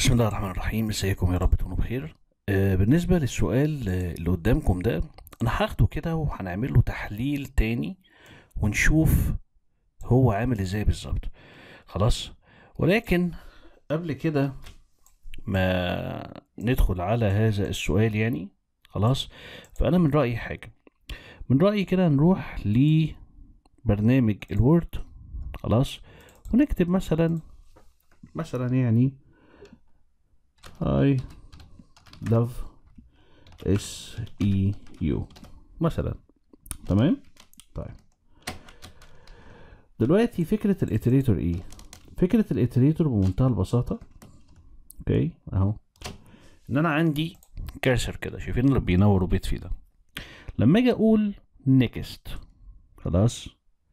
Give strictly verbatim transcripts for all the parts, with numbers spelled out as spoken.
بسم الله الرحمن الرحيم. ازيكم؟ يا رب تكونوا بخير. آه بالنسبة للسؤال آه، اللي قدامكم ده، انا هاخده كده وهنعمل له تحليل تاني ونشوف هو عامل ازاي بالظبط. خلاص. ولكن قبل كده ما ندخل على هذا السؤال يعني، خلاص، فانا من رأيي حاجة، من رأيي كده نروح لبرنامج الوورد. خلاص. ونكتب مثلا مثلا يعني I love اس اي يو مثلا. تمام. طيب دلوقتي فكرة الاتريتور ايه؟ فكرة الاتريتور بمنتهى البساطة، اوكي اهو، ان انا عندي كارسر كده، شايفين اللي بينور وبيطفي ده. لما اجي اقول نيكست، خلاص،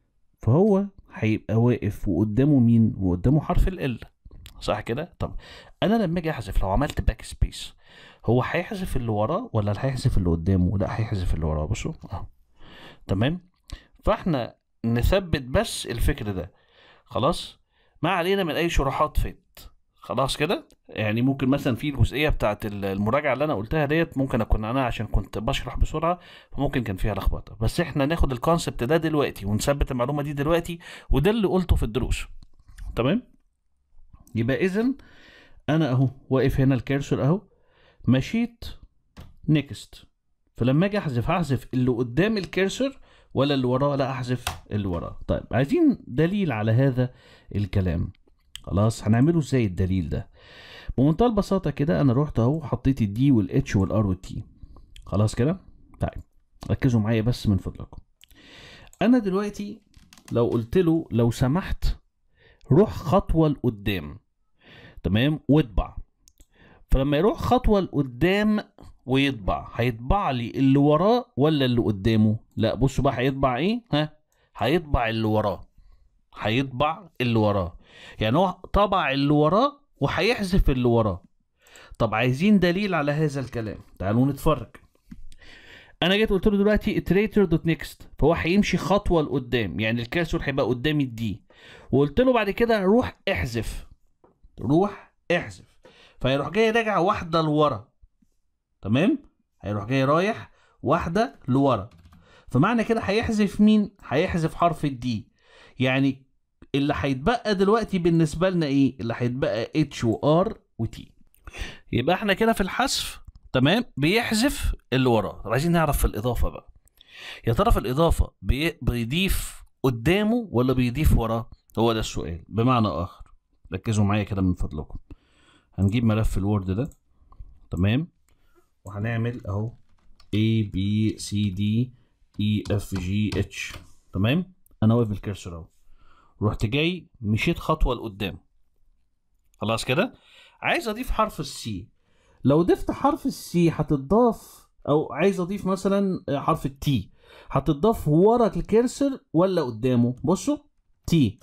فهو هيبقى واقف وقدامه مين؟ وقدامه حرف ال، صح كده؟ طب انا لما اجي احذف، لو عملت باك سبيس، هو هيحذف اللي وراه ولا هيحذف اللي قدامه؟ لا، هيحذف اللي وراه. بصوا اهو. تمام. فاحنا نثبت بس الفكر ده. خلاص. ما علينا من اي شروحات فت. خلاص كده. يعني ممكن مثلا في الجزئيه بتاعت المراجعه اللي انا قلتها ديت، ممكن اكون انا عشان كنت بشرح بسرعه فممكن كان فيها لخبطه، بس احنا ناخد الكونسبت ده دلوقتي ونثبت المعلومه دي دلوقتي، وده اللي قلته في الدروس. تمام. يبقى اذا انا اهو واقف هنا، الكيرسور اهو، مشيت نيكست، فلما اجي احذف هحذف اللي قدام الكيرسور ولا اللي وراه؟ لا، احذف اللي وراه. طيب عايزين دليل على هذا الكلام. خلاص، هنعمله ازاي الدليل ده؟ بمنتهى البساطه كده، انا رحت اهو حطيت الدي والاتش والار والتي. خلاص كده. طيب ركزوا معايا بس من فضلكم. انا دلوقتي لو قلت له لو سمحت روح خطوه لقدام، تمام، واطبع، فلما يروح خطوه لقدام ويطبع، هيطبع لي اللي وراه ولا اللي قدامه؟ لا، بصوا بقى هيطبع ايه؟ ها، هيطبع اللي وراه. هيطبع اللي وراه. يعني هو طبع اللي وراه وهيحذف اللي وراه. طب عايزين دليل على هذا الكلام، تعالوا نتفرج. انا جيت قلت له دلوقتي iterator دوت next، فهو هيمشي خطوه لقدام، يعني الكارسور هيبقى قدام الدي، وقلت له بعد كده روح احذف، روح احذف، فهيروح جاي راجع واحده لورا. تمام. هيروح جاي رايح واحده لورا، فمعنى كده هيحذف مين؟ هيحذف حرف الدي. يعني اللي هيتبقى دلوقتي بالنسبه لنا ايه؟ اللي هيتبقى اتش وار وتي. يبقى احنا كده في الحذف، تمام، بيحذف اللي وراه. طب عايزين نعرف في الاضافه بقى، يا ترى في الاضافه بي... بيضيف قدامه ولا بيضيف وراه؟ هو ده السؤال. بمعنى اخر، ركزوا معايا كده من فضلكم. هنجيب ملف الوورد ده، تمام، وهنعمل اهو A B C D E F G H. تمام. انا واقف بالكرسور اهو، رحت جاي مشيت خطوه لقدام. خلاص كده. عايز اضيف حرف السي. لو ضفت حرف السي هتضاف، او عايز اضيف مثلا حرف التي، هتضاف ورا الكرسور ولا قدامه؟ بصوا، تي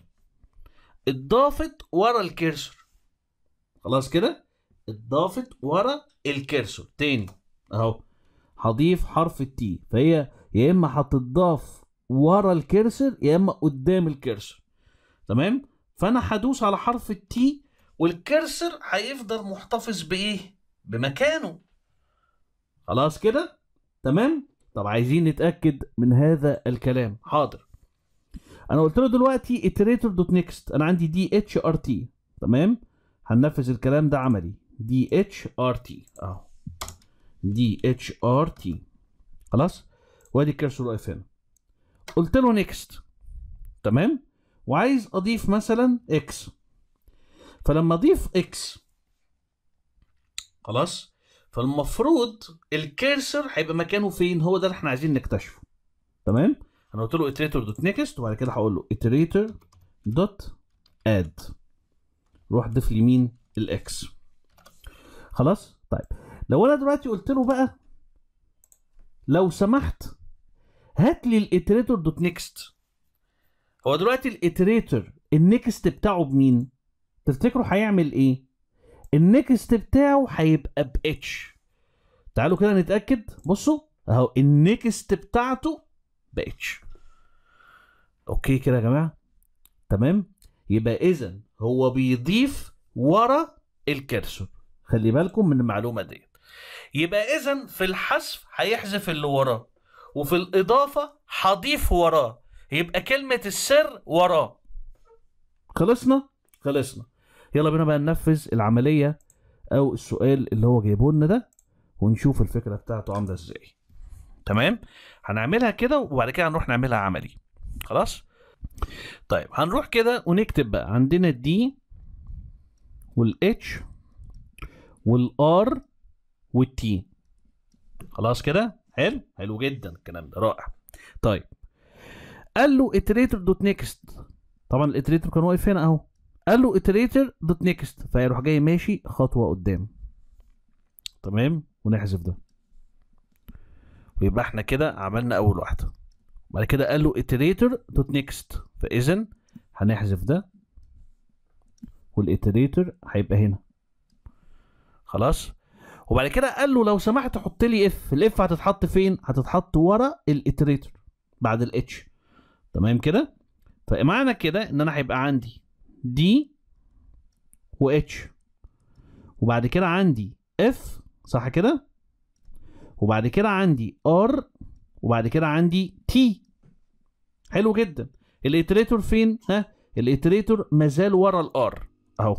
اتضافت ورا الكرسور. خلاص كده، اتضافت ورا الكرسور. تاني اهو، هضيف حرف التي، فهي يا اما هتضاف ورا الكرسور يا اما قدام الكرسور. تمام. فانا هدوس على حرف التي والكرسور هيفضل محتفظ بايه؟ بمكانه. خلاص كده. تمام. طب عايزين نتاكد من هذا الكلام. حاضر. انا قلت له دلوقتي iterator دوت next، انا عندي دي اتش ار تي. تمام. هننفذ الكلام ده عملي، دي اتش ار تي اهو، دي اتش ار تي. خلاص. وادي الكرسور واقف هنا. قلت له نيكست، تمام، وعايز اضيف مثلا اكس، فلما اضيف اكس، خلاص، فالمفروض الكيرسر هيبقى مكانه فين؟ هو ده اللي احنا عايزين نكتشفه. تمام. انا قلت له iterator دوت next، وبعد كده هقول له iterator دوت add، روح ضيف لي مين؟ الاكس. خلاص. طيب لو انا دلوقتي قلت له بقى لو سمحت هات لي الiterator دوت next، هو دلوقتي الاتريتور النكست بتاعه بمين؟ تفتكروا هيعمل ايه؟ النكست بتاعه هيبقى ب اتش. تعالوا كده نتاكد. بصوا اهو، النكست بتاعته ب اتش. اوكي كده يا جماعه. تمام. يبقى اذا هو بيضيف ورا الكرسور. خلي بالكم من المعلومه ديت. يبقى اذا في الحذف هيحذف اللي وراه، وفي الاضافه هضيف وراه، يبقى كلمه السر وراه. خلصنا؟ خلصنا. يلا بينا بقى ننفذ العمليه او السؤال اللي هو جايبه لنا ده، ونشوف الفكره بتاعته عامله ازاي. تمام؟ هنعملها كده وبعد كده هنروح نعملها عملي. خلاص؟ طيب هنروح كده ونكتب بقى عندنا الدي والاتش والار والتي. خلاص كده؟ حلو؟ حلو جدا الكلام ده، رائع. طيب قال له iterator دوت نيكست. طبعا الاتريتور كان واقف هنا اهو. قال له iterator دوت نيكست، فيروح جاي ماشي خطوه قدام. تمام؟ ونحذف ده. ويبقى احنا كده عملنا اول واحده. بعد كده قال له iterator دوت نيكست، فاذا هنحذف ده والiterator هيبقى هنا. خلاص؟ وبعد كده قال له لو سمحت حط لي اف. الاف هتتحط فين؟ هتتحط ورا الاتريتور بعد الاتش. تمام كده؟ فمعنى كده ان انا هيبقى عندي دي واتش، وبعد كده عندي اف، صح كده؟ وبعد كده عندي ار، وبعد كده عندي تي. حلو جدا. الاتريتور فين؟ ها؟ الاتريتور مازال ورا الار اهو.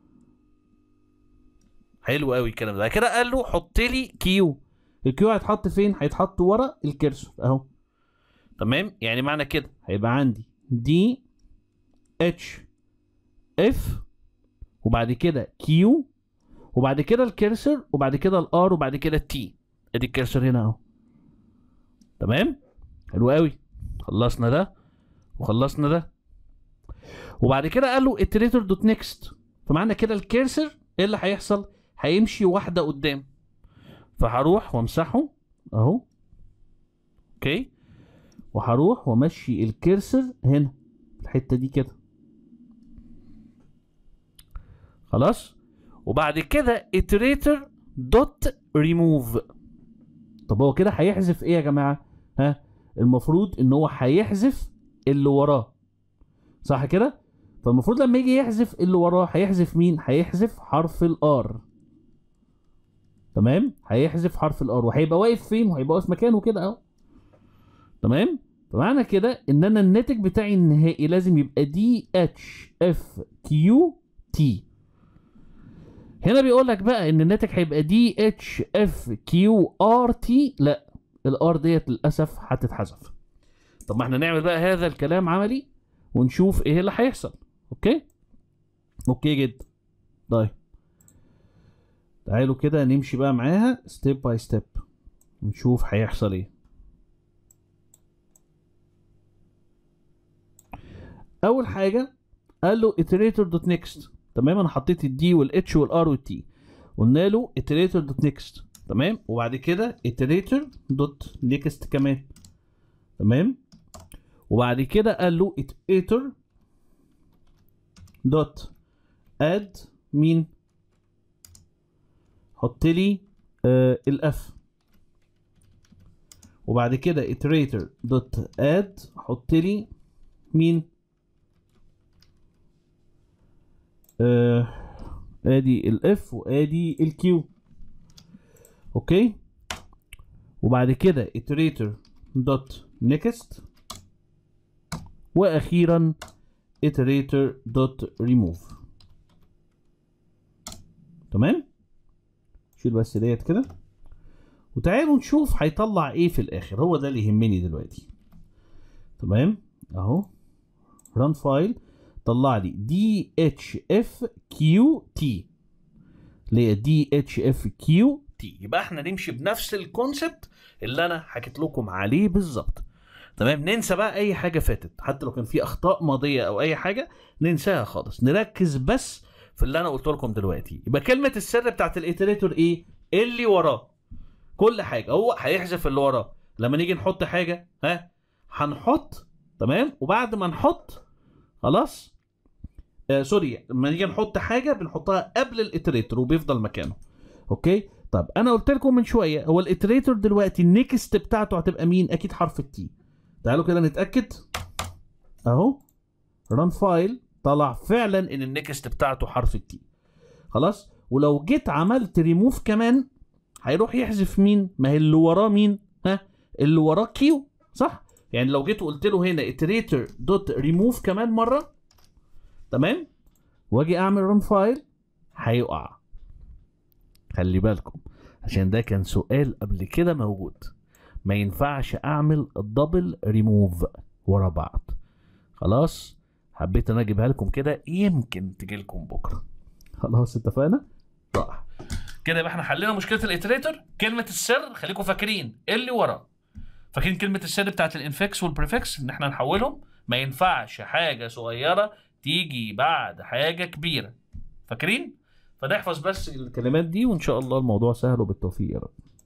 حلو قوي الكلام ده. كده قال له حط لي كيو. الكيو هيتحط فين؟ هيتحط ورا الكيرسور اهو. تمام؟ يعني معنى كده هيبقى عندي دي اتش اف، وبعد كده كيو، وبعد كده الكيرسور، وبعد كده الار، وبعد كده التي. ادي الكيرسور هنا اهو. تمام؟ حلو قوي. خلصنا ده وخلصنا ده. وبعد كده قال له iterator دوت نيكست، فمعنى كده الكيرسور ايه اللي هيحصل؟ هيمشي واحده قدام. فهروح وامسحه اهو. اوكي؟ وهروح وامشي الكيرسور هنا الحته دي كده. خلاص؟ وبعد كده iterator دوت remove. طب هو كده هيحذف ايه يا جماعه؟ ها؟ المفروض ان هو هيحذف اللي وراه، صح كده؟ فالمفروض لما يجي يحذف اللي وراه هيحذف مين؟ هيحذف حرف الار. تمام؟ هيحذف حرف الار وهيبقى واقف فين؟ وهيبقى واقف مكانه كده اهو. تمام؟ فمعنى كده ان انا الناتج بتاعي النهائي لازم يبقى دي اتش اف كيو تي. هنا بيقول لك بقى ان الناتج هيبقى دي اتش اف كيو ار تي. لا، الار ديت للاسف هتتحذف. طب ما احنا نعمل بقى هذا الكلام عملي ونشوف ايه اللي هيحصل. اوكي؟ اوكي جدا. طيب تعالوا كده نمشي بقى معاها ستيب باي ستيب ونشوف هيحصل ايه. اول حاجه قال له iterator دوت نيكست. تمام؟ انا حطيت الدي والاتش والار والتي، قلنا له iterator دوت نيكست. تمام؟ وبعد كده iterator دوت نيكست كمان. تمام؟ وبعد كده قال له iterator دوت اد مين؟ حط لي آه الاف. وبعد كده iterator دوت اد حط لي مين؟ آه ادي الاف وادي الكيو. اوكي؟ وبعد كده iterator دوت next، واخيرا iterator دوت remove. تمام؟ شيل بس ديت كده وتعالوا نشوف هيطلع ايه في الاخر. هو ده اللي يهمني دلوقتي. تمام؟ اهو run file طلع لي دي اتش اف كيو تي، اللي هي دي اتش اف كيو تي. يبقى احنا نمشي بنفس الكونسبت اللي انا حكيت لكم عليه بالظبط. تمام؟ ننسى بقى اي حاجه فاتت، حتى لو كان في اخطاء ماضيه او اي حاجه ننساها خالص، نركز بس في اللي انا قلت لكم دلوقتي. يبقى كلمه السر بتاعت الايتريتور ايه؟ اللي وراه. كل حاجه هو هيحذف اللي وراه. لما نيجي نحط حاجه ها هنحط. تمام؟ وبعد ما نحط خلاص آه سوري، لما نيجي نحط حاجه بنحطها قبل الايتريتور وبيفضل مكانه. اوكي؟ طب انا قلت لكم من شويه هو الايتريتور دلوقتي النكست بتاعته هتبقى مين؟ اكيد حرف التي. تعالوا كده نتاكد اهو. ران فايل طلع فعلا ان النكست بتاعته حرف التي. خلاص؟ ولو جيت عملت ريموف كمان هيروح يحذف مين؟ ما هي اللي وراه مين؟ ها؟ اللي وراه كيو، صح؟ يعني لو جيت وقلت له هنا iterator دوت ريموف كمان مره، تمام؟ واجي اعمل رن فايل هيقع. خلي بالكم عشان ده كان سؤال قبل كده موجود، ما ينفعش اعمل الدبل ريموف ورا بعض. خلاص، حبيت انا اجيبها لكم كده يمكن تجي لكم بكره. خلاص اتفقنا؟ رائع. كده يبقى احنا حلينا مشكله الاتريتور. كلمه السر خليكم فاكرين اللي ورا، فاكرين كلمه السر بتاعت الانفكس والبريفكس ان احنا نحولهم. ما ينفعش حاجه صغيره تيجي بعد حاجه كبيره، فاكرين؟ فنحفظ بس الكلمات دي وان شاء الله الموضوع سهل وبالتوفيق يا رب.